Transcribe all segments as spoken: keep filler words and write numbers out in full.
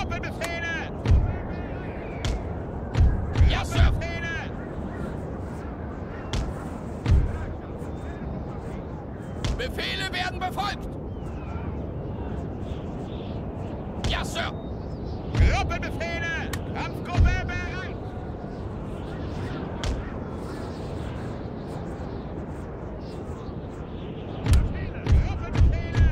Gruppenbefehle! Ja, Sir! Befehle! Befehle werden befolgt! Ja, Sir! Gruppenbefehle! Kampfgruppe bereit! Gruppenbefehle!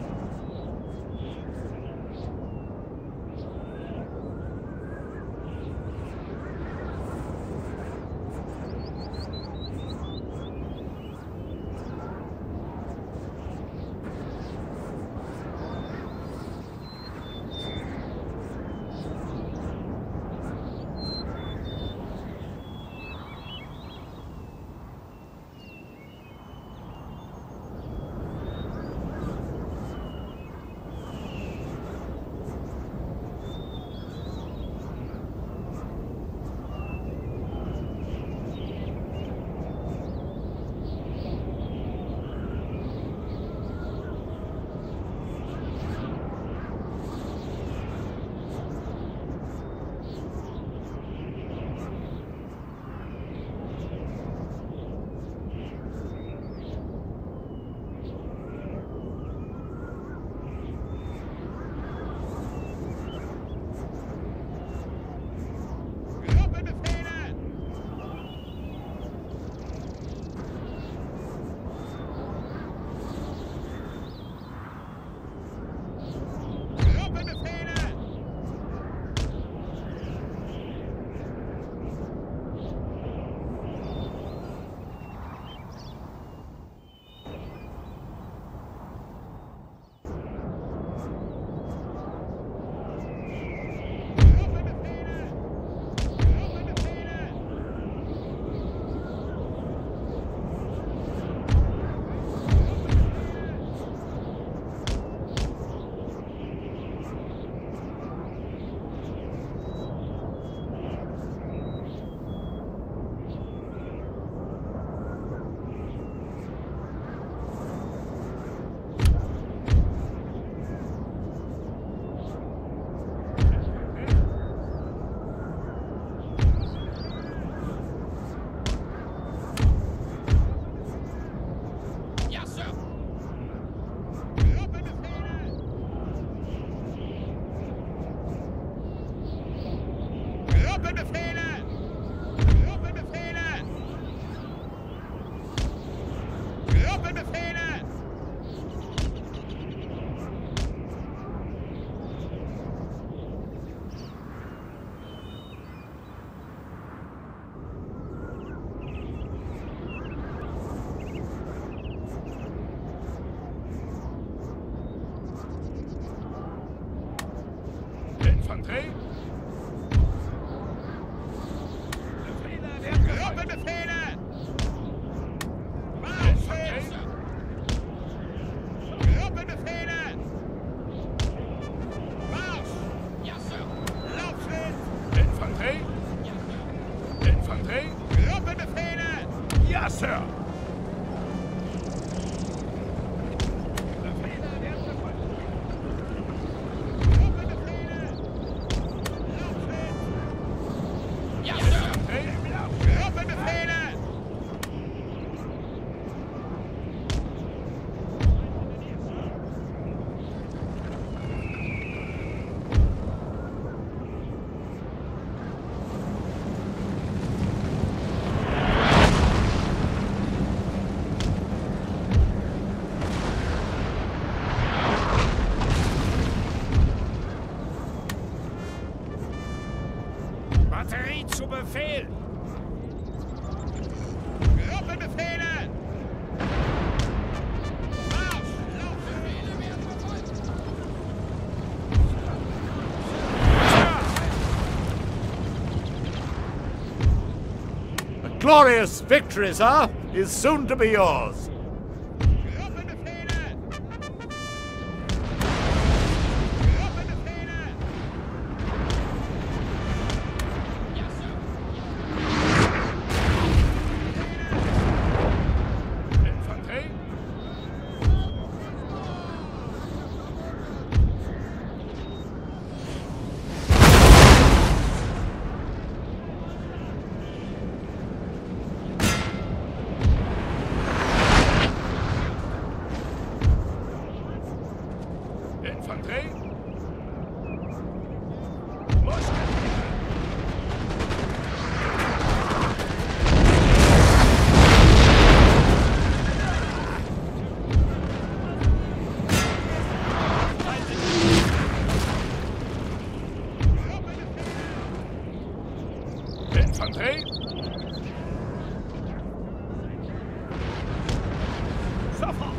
Gruppenbefehle! Gruppenbefehle! Gruppenbefehle! Gruppenbefehle! Ja, Sir! Gruppenbefehle! Gruppenbefehle! Gruppenbefehle! Gruppenbefehle! Infanterie! Gruppenbefehle! Marsch! Gruppenbefehle! Marsch! Ja, Sir! Laufschritt! Infanterie! Infanterie! Gruppenbefehle! Ja, Sir! Gruppenbefehle! Laufschritt! Ja, Sir! Gruppenbefehle! Batterie zu Befehl! Gruppenbefehle! Marsch! Befehle werden befolgt! A glorious victory, sir, is soon to be yours. Gruppenbefehle! Gruppenbefehle! Ja, Sir! Infanterie! Infanterie. Musketiere. Infanterie. Sofort.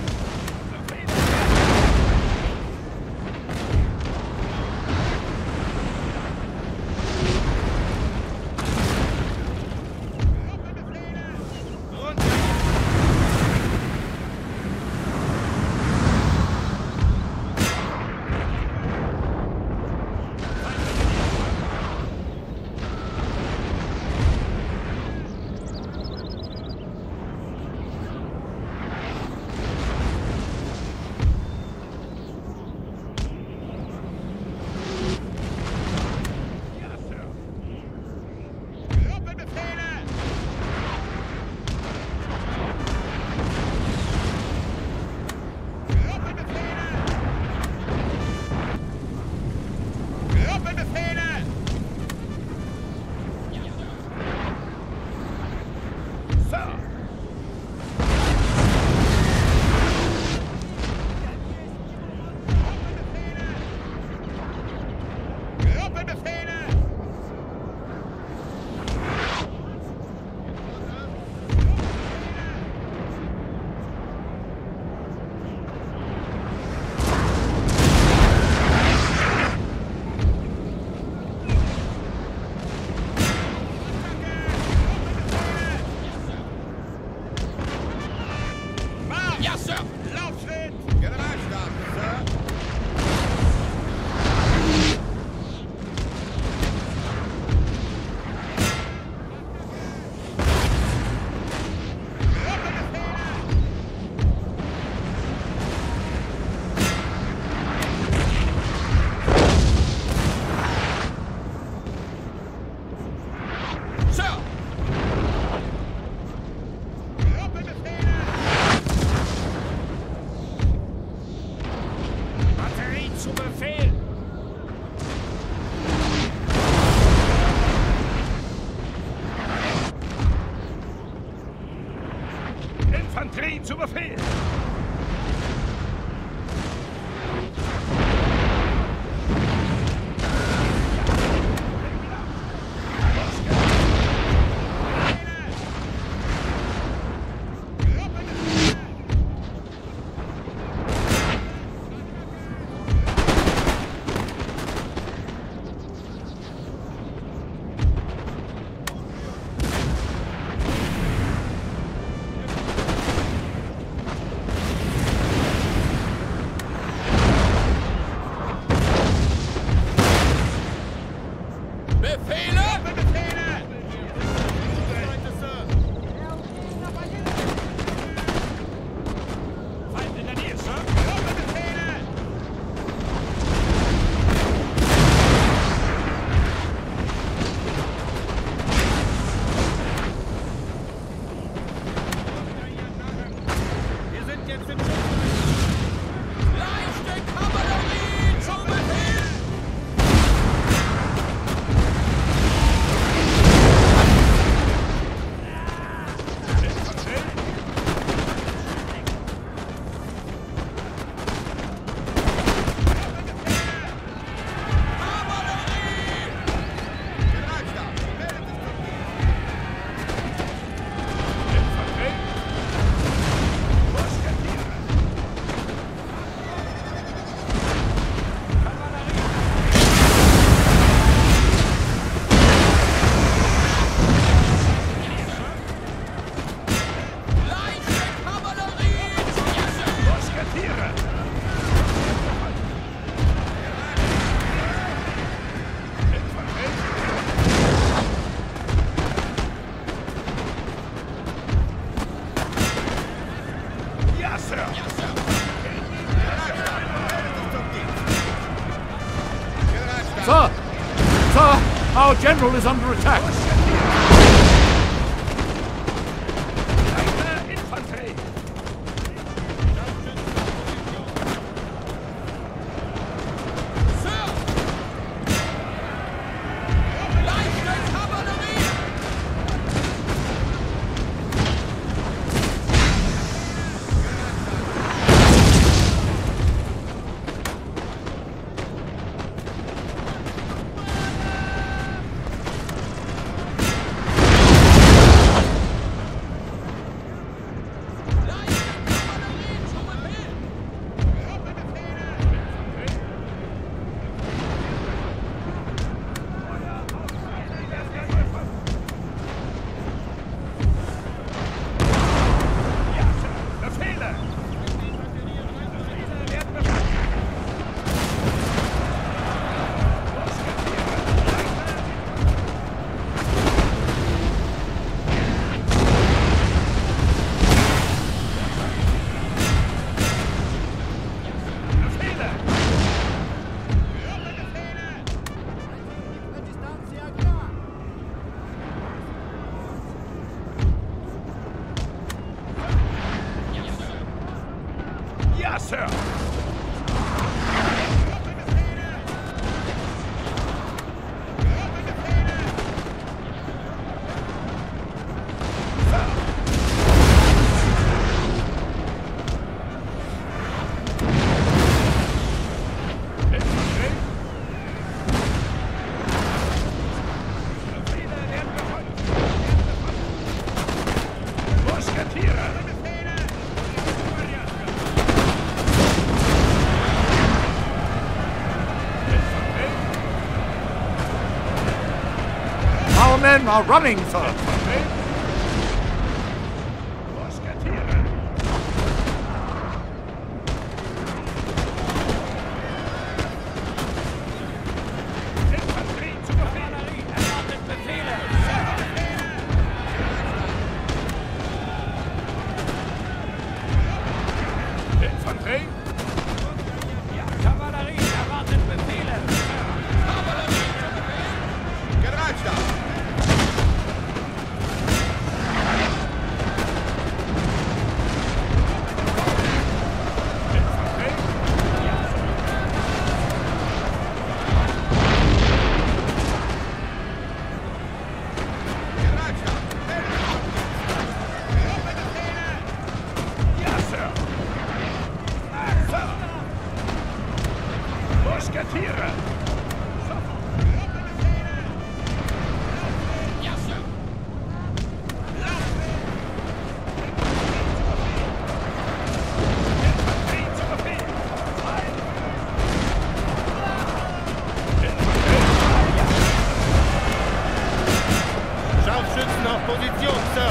Ja, Sir! Laufschritt! Generalstab, Sir! Sir! Batterie zu Befehl. Infanterie zu Befehl. Befehle! Feind in der Nähe, Sir. Wir sind jetzt im Schutz! Leichte Kavallerie zum Befehl! Leichte Kavallerie! Ja, Sir! Musketiere. Ja, Sir. Ja, Sir! Sir! Sir! Our general is under attack! Leichte Infanterie. men are running, sir. Musketiere. Infanterie zu Befehl. Erwartet Befehle. Infanterie. Ja, Kavallerie erwartet Befehle. Kavallerie zu Befehl. Generalstab. Musketiere! Ja, Sir. Infanterie zu Befehl! Scharfschützen auf Position, Sir.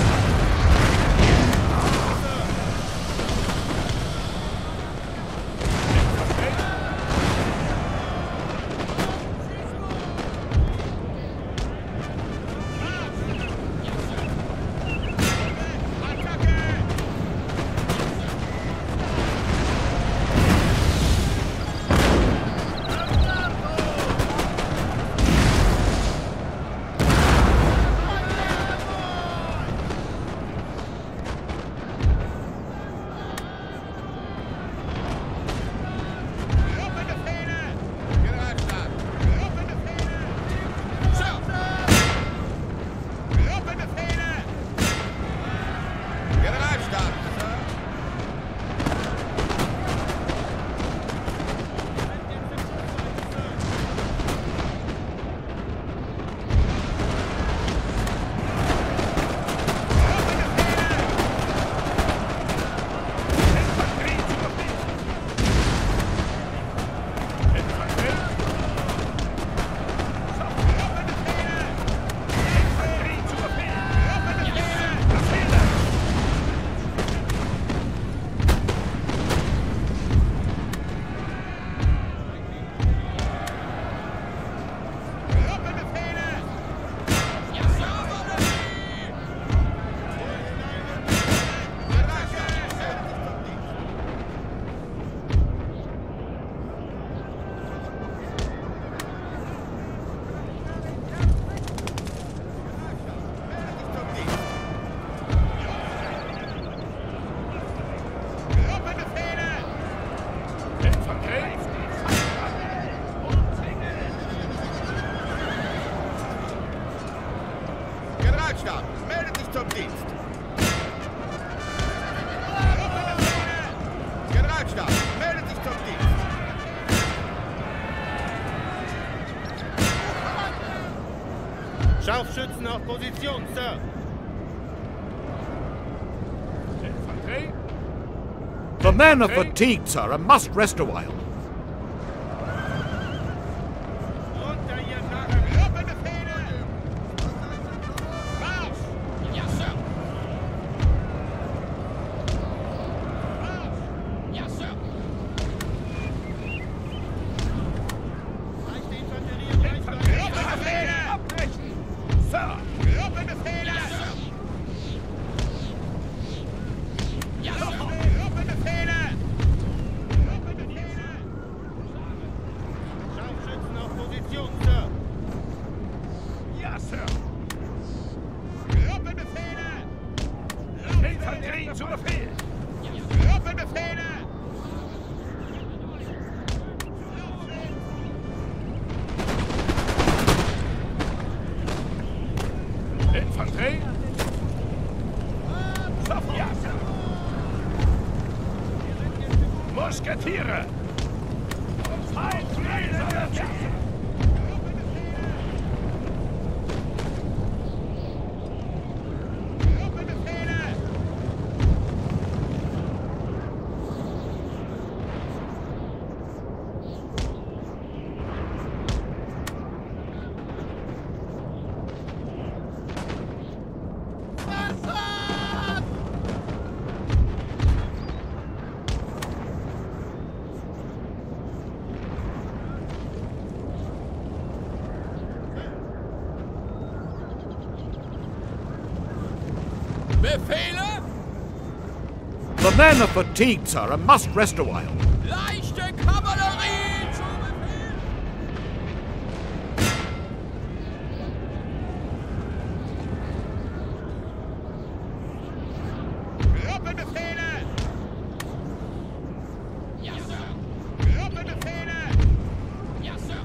Generalstab, meldet sich zum Dienst. Generalstab, meldet sich zum Dienst. Scharfschützen auf Position, Sir. Infanterie. The men are fatigued, sir, and must rest a while. Runter, ihr Narren! Gruppenbefehle! Marsch! Ja, Sir. Marsch! Ja, Sir. Reicht die Infanterie im Reichsbefehle! Gruppenbefehle! Abbrechen! Sir! Gruppenbefehle! Ja, Sir. Ja, Sir. Gruppenbefehle! Gruppenbefehle! Scharfschützen auf Position, Sir! Ja, Sir! Gruppenbefehle! Infanterie zu Befehl! Gruppenbefehle! Infanterie! Sofort! Ja, Sir! Musketiere! Feindgräser! Ja, Sir! Gruppenbefehle! Befehle? The men are fatigued, sir, and must rest a while. Leichte Kavallerie zu Befehl! Gruppenbefehle! Ja, Sir! Gruppenbefehle! Ja, Sir!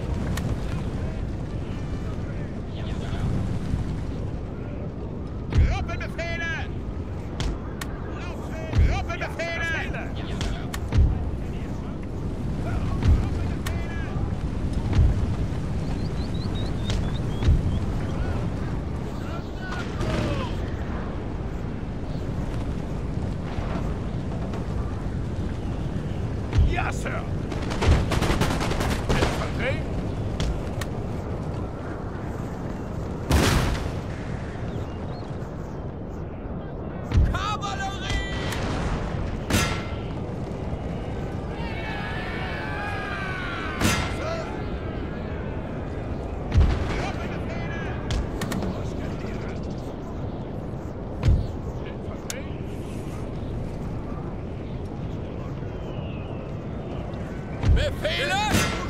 Ja, Sir! Gruppenbefehle! Gruppenbefehle! Ja, Sir! Ja, Sir. Infanterie? Kavallerie! Musketiere. Infanterie? Befehle?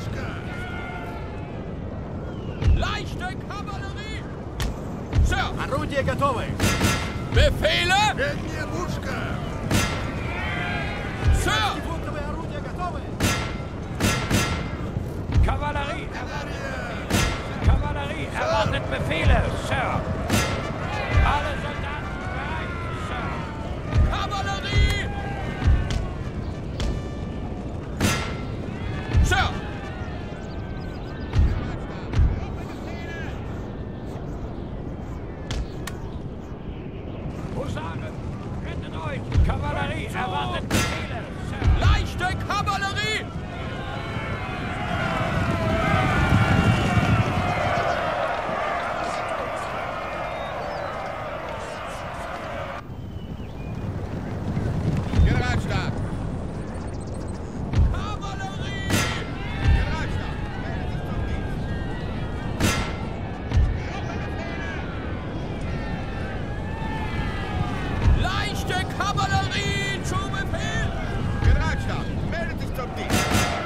Leichte Kavallerie! Sir! Орудия готовы! Befehle? Sir! Фунтовые орудия готовы! Kavallerie! Kavallerie erwartet Befehle, Sir! Alle Soldaten bereit, Sir! Kavallerie! Sir! Husaren, rettet euch! Kavallerie erwartet Befehle, Sir! Leichte Kavallerie! Generalstab! Kavallerie! Generalstab! Leichte Kavallerie zu Befehl! Generalstab! Meldet sich zum Dienst!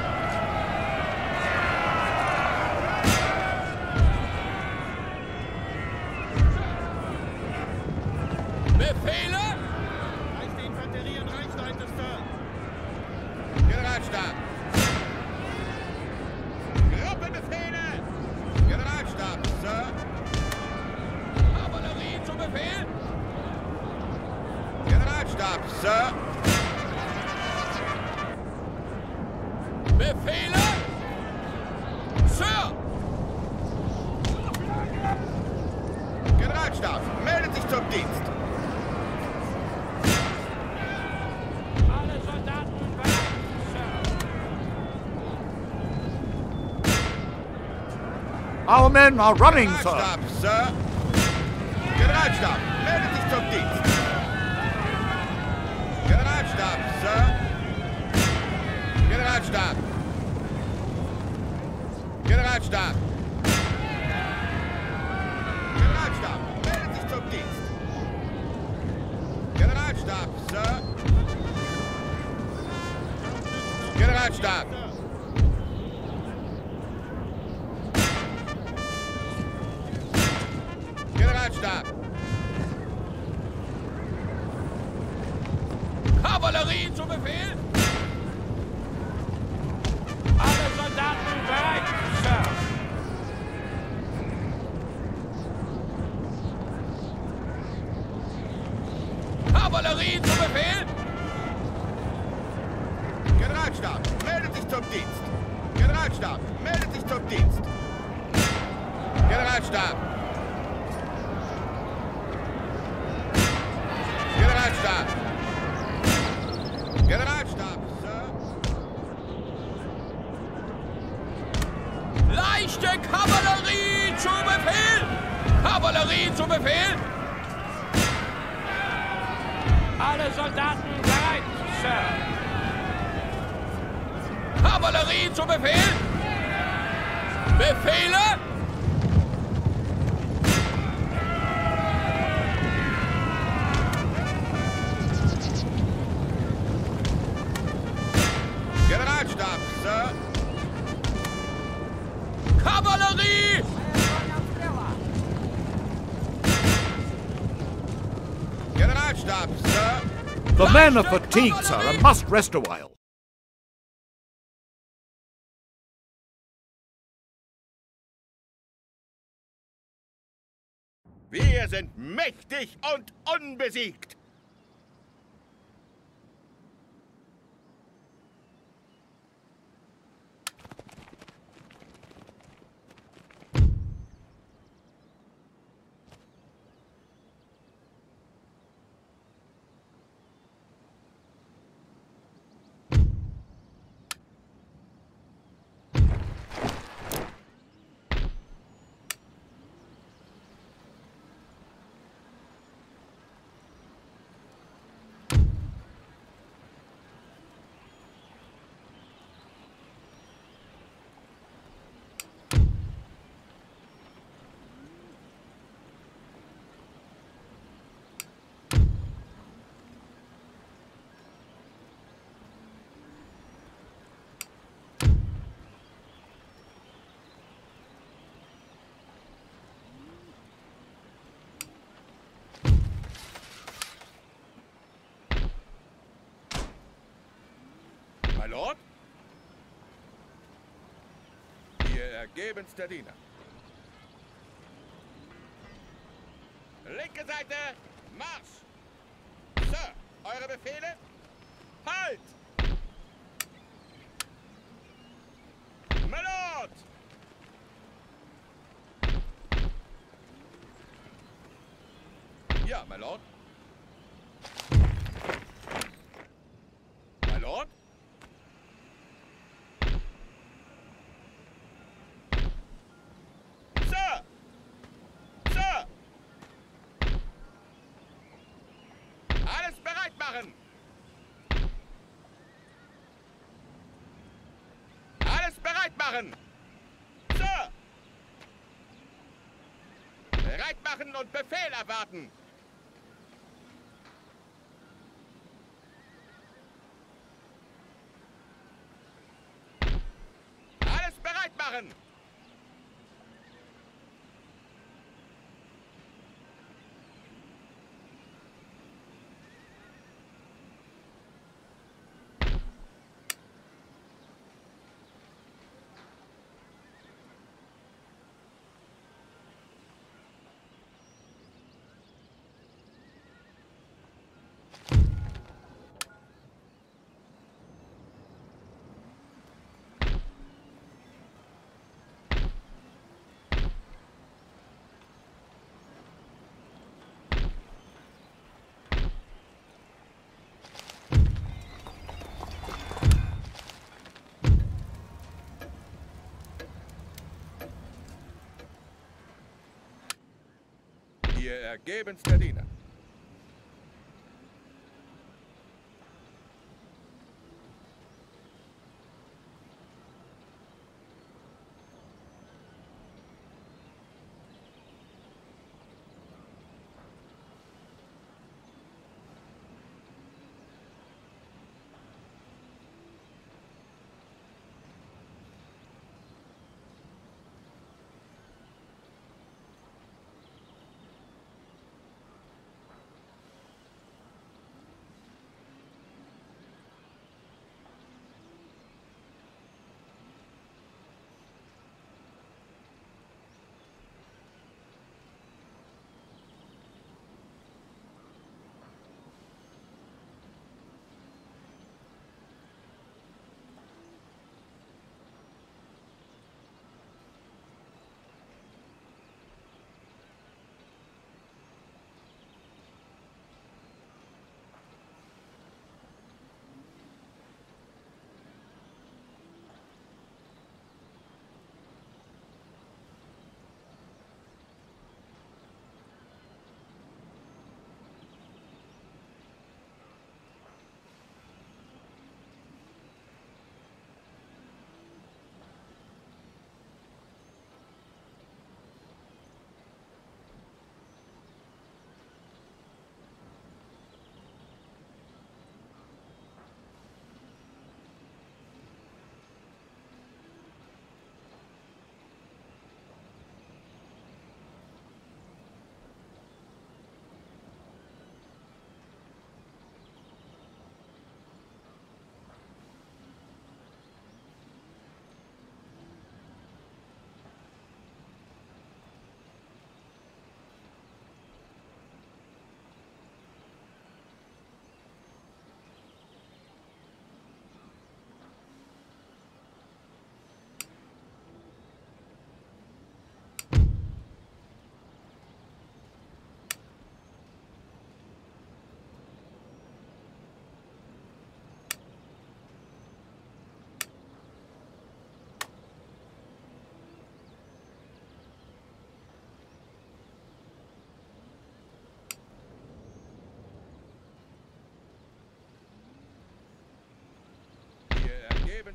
Befehle? Reicht die Infanterie an Reichweite, Sir! Generalstab! Gruppenbefehle! Generalstab, Sir! Kavallerie zu Befehl? Generalstab, Sir! Befehle? Sir! Generalstab! Meldet sich zum Dienst! Alle Soldaten bereit, Sir! Our men are running, sir! Generalstab, Sir! Generalstab! Meldet sich zum Dienst! Generalstab, Sir! Generalstab! Generalstab! Generalstab! Meldet sich zum Dienst! Generalstab, Sir! Generalstab! Generalstab! Kavallerie zu Befehl? Alle Soldaten bereit, Sir! Kavallerie zu Befehl? Generalstab, meldet sich zum Dienst! Generalstab, meldet sich zum Dienst! Generalstab! Generalstab! Generalstab, Sir! Leichte Kavallerie zu Befehl! Kavallerie zu Befehl! Alle Soldaten bereit, Sir! Kavallerie zu Befehl! Befehle? Generalstab, Sir. Kavallerie! Generalstab, Sir. The men are fatigued, sir, and must rest a while. Wir sind mächtig und unbesiegt. My Lord? Ihr ergebenster Diener. Linke Seite, Marsch! Sir, eure Befehle? Halt! My Lord! Ja, my Lord. My Lord? Sir! Sir! Alles bereit machen! Alles bereit machen! Sir! Bereit machen und Befehl erwarten! Alles bereit machen! Ihr ergebenster Diener.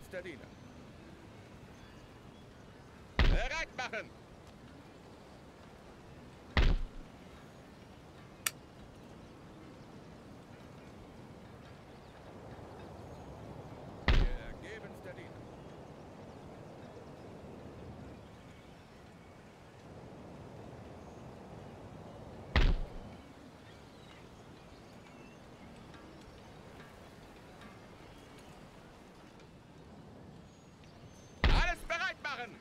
Erster Diener. Bereit machen! Ergebenster Diener. Alles bereit machen!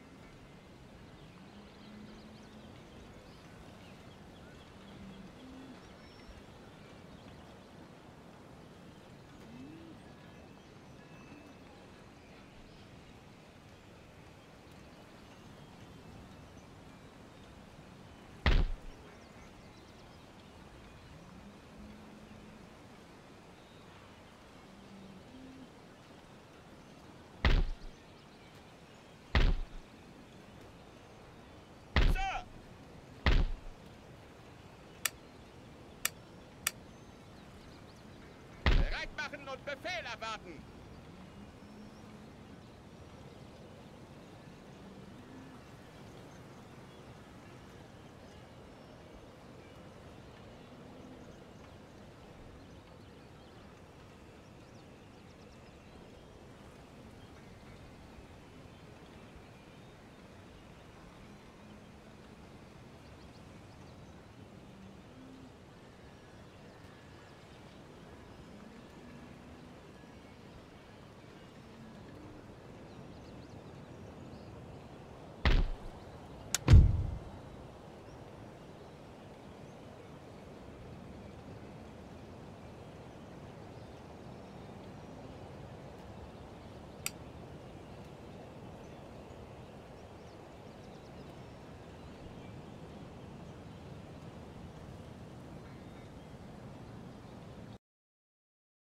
Bereit machen und Befehl erwarten!